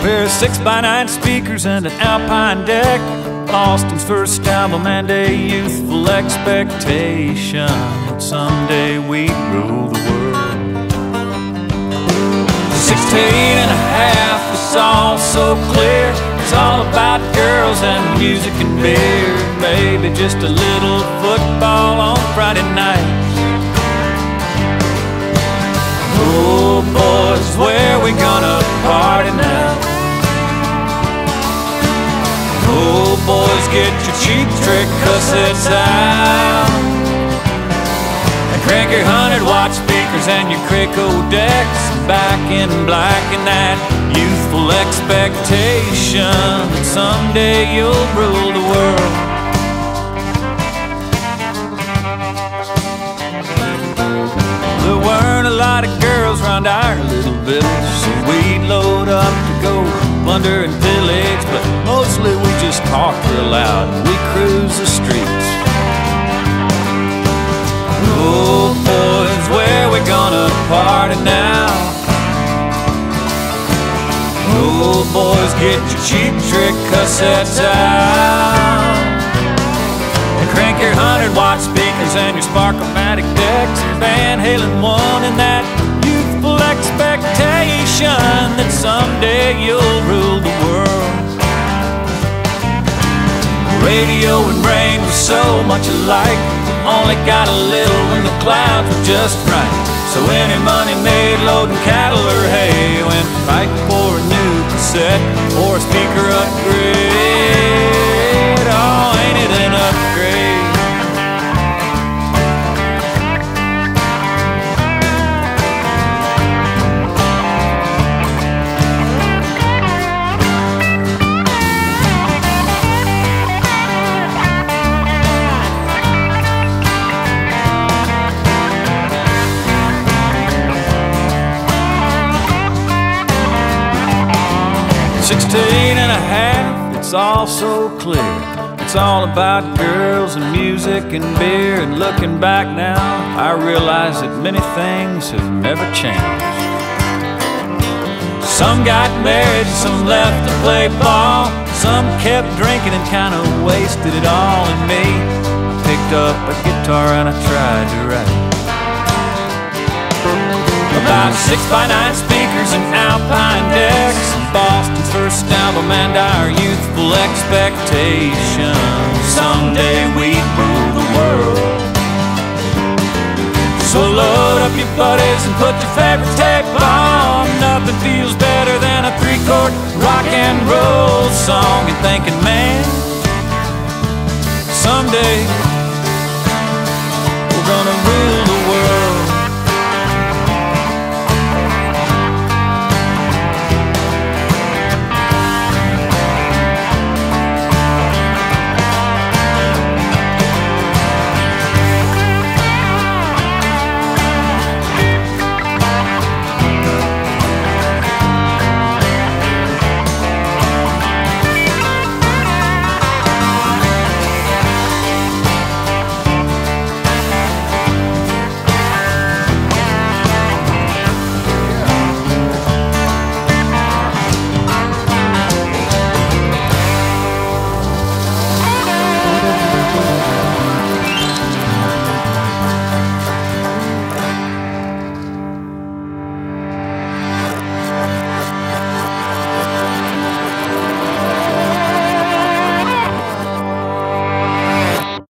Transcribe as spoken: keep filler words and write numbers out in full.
We're six by nine speakers and an Alpine deck, Austin's first album and a youthful expectation that someday we'd rule the world. Sixteen and a half, it's all so clear. It's all about girls and music and beer. Maybe just a little football on Friday nights. Oh boys, where we gonna party now? Oh boys, get your Cheap Trick cassettes out and crank your hundred watt speakers and your Kraco decks. Back in black in that youthful expectation that someday you'll rule the world. There weren't a lot of girls round our little village, so we'd load up to go plunder and pillage, but mostly we just talked real loud and we cruised the streets. Oh boys, where we gonna party now? Oh boys, get your Cheap Trick cassettes out and crank your hundred watt speakers and your Spark-O-Matic decks and Van Halen one in that youthful expectation that someday you'll rule the world. Radio and rain were so much alike, only got a little when the clouds were just right. So any money made loading cattle or hay went right for a new cassette or a speaker upgrade. Oh, ain't it an upgrade? Sixteen and a half, it's all so clear. It's all about girls and music and beer. And looking back now, I realize that many things have never changed. Some got married, some left to play ball, some kept drinking and kind of wasted it all. And me, picked up a guitar and I tried to write about six by nine speakers and Alpine decks, Boston's first album and our youthful expectation someday we'd rule the world. So load up your buddies and put your favorite tape on. Nothing feels better than a three-chord rock and roll song. And thinking, man, someday we're gonna rule